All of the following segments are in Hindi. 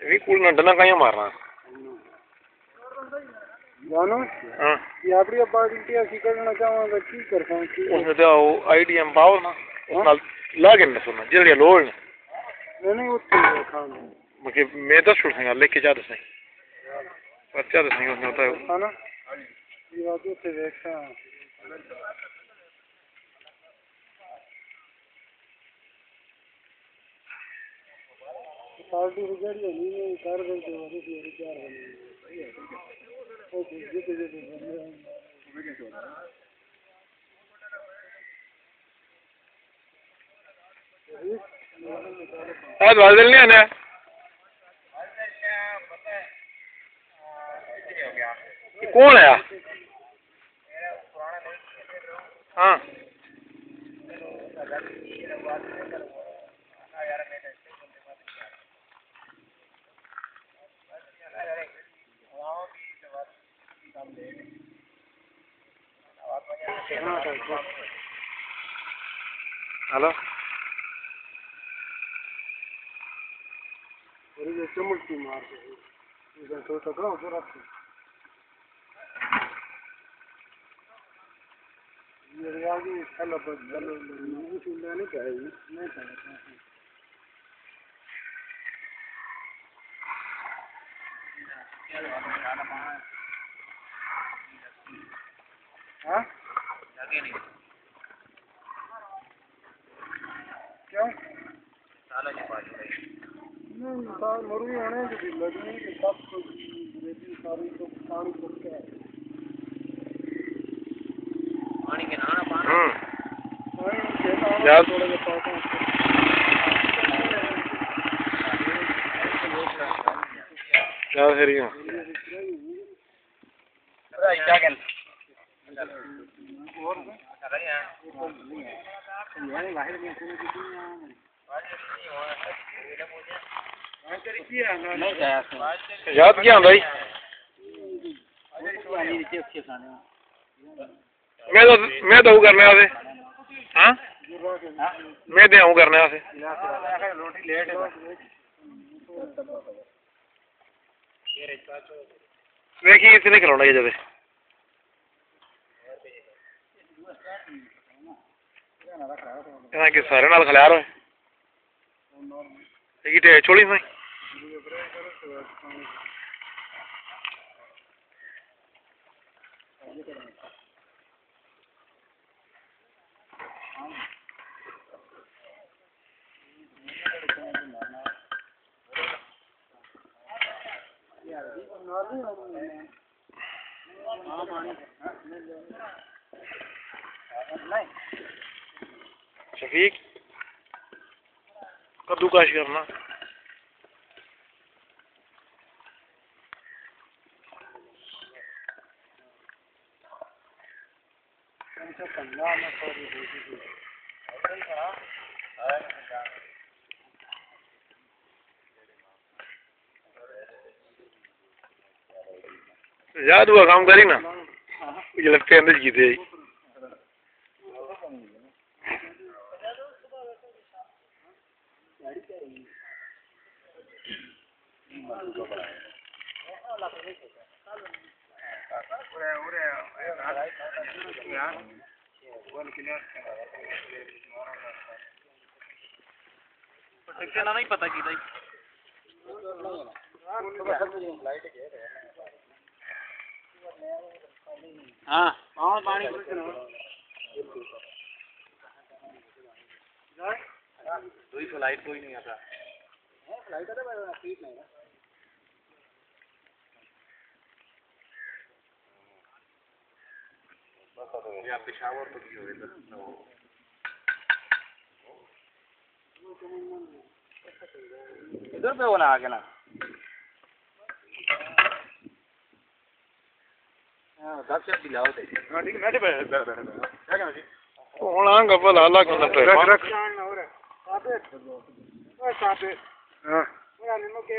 भी कूल ना डना कहीं मारना जानो हां ये अपनी पार्टी की ऐसी करना चाहूंगा की कर सकूं उसने तो आईडीएम पाओ ना उसनाल लागे ना सुना जल्दी लोड नहीं उतने खाना मुझे मैं तो छुड़ संगा लेके जा दस नहीं बच्चा दस नहीं उसने होता है ना ये बात तो देखा पार्टी रिजल्ट नहीं है कर दे तो वो भी चार बने ओ जीते आज बादल नहीं आना कौन है हाँ हेलो और ये चमकती मार इधर तो टकराओ जरा ये आगे चलो चलो नहीं सुनना नहीं चाहिए नहीं चाहिए हाँ क्यों नहीं साल मरू होने जो लगने के सब कुछ रेती सारी तो पानी पड़ता है पानी के नाना पानी यार थोड़ा सा पाता क्या है रही हूँ क्या कहना और याद क्या भाई मैं तो करने वाले हाँ मैं दे करने वाले रोटी लेट देखिए इतने खिलौना ये जब के सारे नाल खिला रहे टिकट छोड़ी भाई शफीक कद्दू काश करना याद हुआ काम करी ना लगते अंदर जीते नहीं पता की भाई हाँ पानी तो लाइट कोई नहीं आता लाइट आता सीट नहीं या पेशावर तो की हो इधर पे होना आगे ना हां 10 से दिलाओ दे हां ठीक है मैं पे क्या कहना जी होना गब्बल हाला करना रख रख सापे हां यार निमो के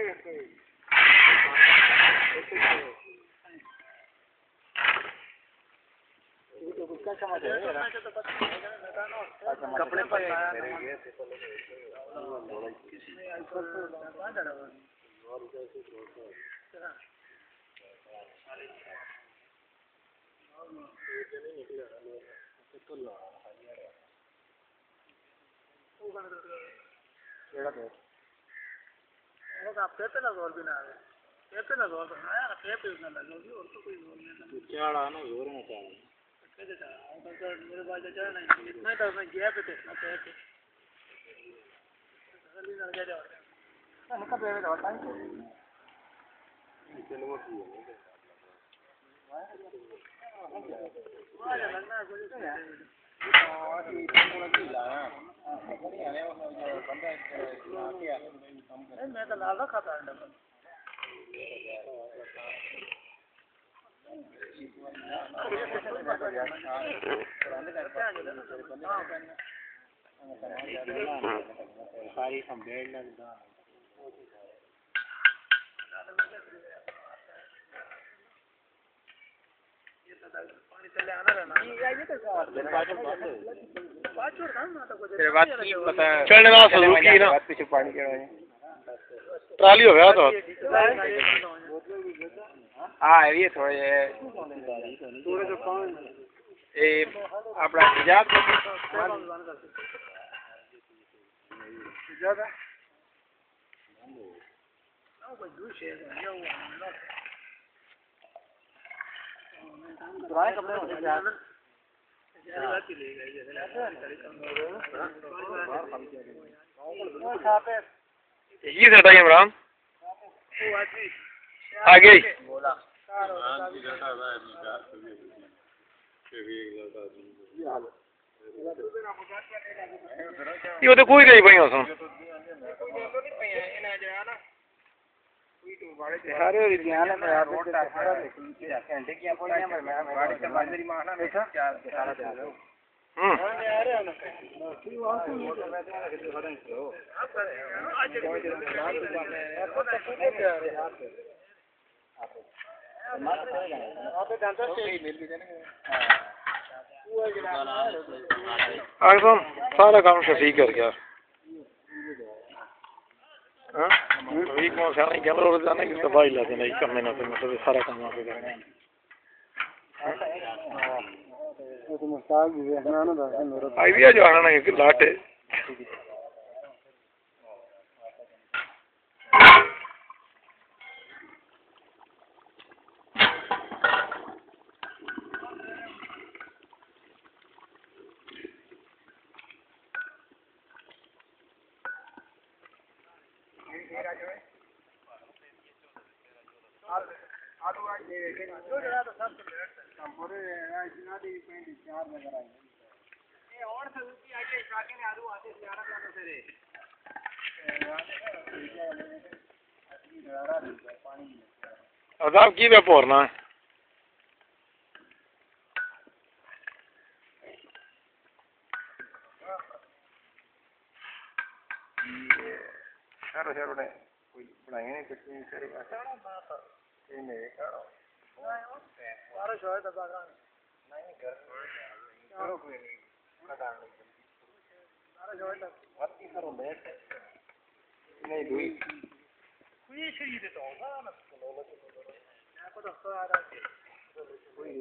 कपड़े पर चलने का सुजुकी ना ट्राली हो गया तो हाँ ये थोड़े ये अपना हिजाब ये सेट है इमरान आगे ये तो कोई नहीं भाई उसमें सारे विज्ञान में यार रोड का घंटे की आपको नहीं मैं गाड़ी से बाजरी मारना देखा क्या सारा चल आगम सारा काम शफी कर गया अभी कौन सा नहीं कैमरा और जाने की तबाही लाते नहीं करने ना तो सारा काम आप करना है तो मुस्ताक भी है ना मेरा आइडिया जो आना है कि लाटे अदाब की वे पोरना है शहर शहर ने कोई पढ़ाई नहीं कुछ नहीं करे ये नहीं करो बारिश होए तो नहीं करो कोई नहीं कटा बारिश होए तो बात ही करो बैठ नहीं दुई कोई शरीर देता होगा ना को तो आ रहा है कोई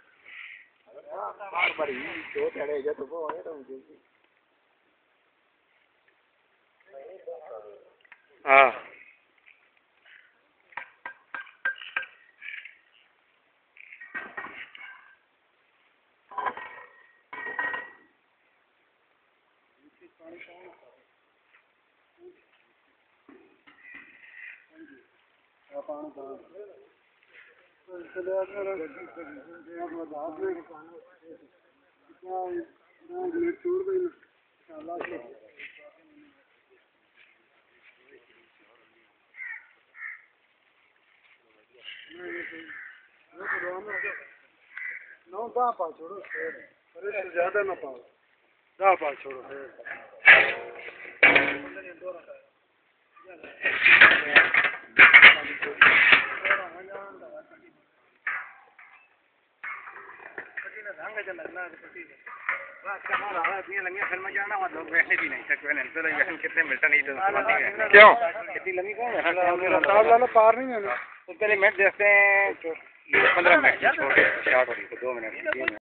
बार बार ही दो चढ़े जा तो वो है तो मुझे हाँ नौ दा पा छोड़ो अरे ज्यादा ना पाओ दा पा छोड़ो इतनी लंबी फिल्म जाना और लोग वैसे भी नहीं सकते हैं तो वैसे कितने मिलता नहीं तो क्यों? इतनी लंबी कौन है पार नहीं है तो पहले मिनट देखते हैं 15 मिनट छोटे स्टार्ट हो रही है 2 मिनट 3 मिनट